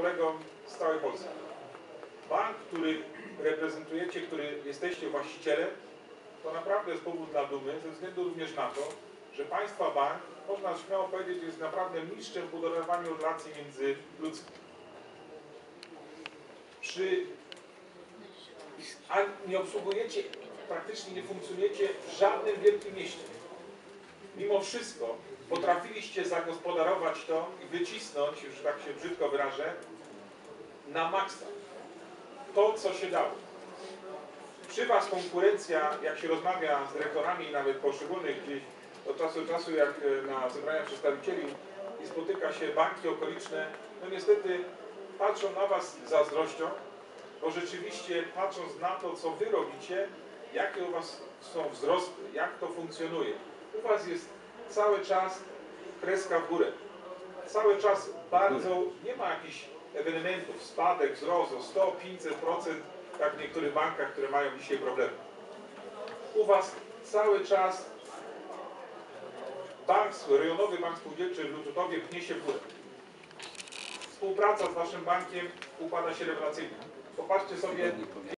kolegom z całej Polski. Bank, który reprezentujecie, który jesteście właścicielem, to naprawdę jest powód dla dumy, ze względu również na to, że Państwa bank, można śmiało powiedzieć, jest naprawdę mistrzem w budowaniu relacji międzyludzkich. A nie obsługujecie, praktycznie nie funkcjonujecie w żadnym wielkim mieście. Mimo wszystko potrafiliście zagospodarować to i wycisnąć, już tak się brzydko wyrażę, na maksa. To, co się dało. Przy Was konkurencja, jak się rozmawia z dyrektorami nawet poszczególnych gdzieś od czasu do czasu, jak na zebrania przedstawicieli i spotyka się banki okoliczne, no niestety patrzą na Was z zazdrością, bo rzeczywiście patrząc na to, co Wy robicie, jakie u Was są wzrosty, jak to funkcjonuje. U Was jest cały czas kreska w górę. Cały czas bardzo, nie ma jakichś ewenementów, spadek, wzrost o 100, 500%, jak w niektórych bankach, które mają dzisiaj problemy. U Was cały czas rejonowy bank spółdzielczy w Lututowie pnie się w górę. Współpraca z Waszym bankiem układa się rewelacyjnie. Popatrzcie sobie,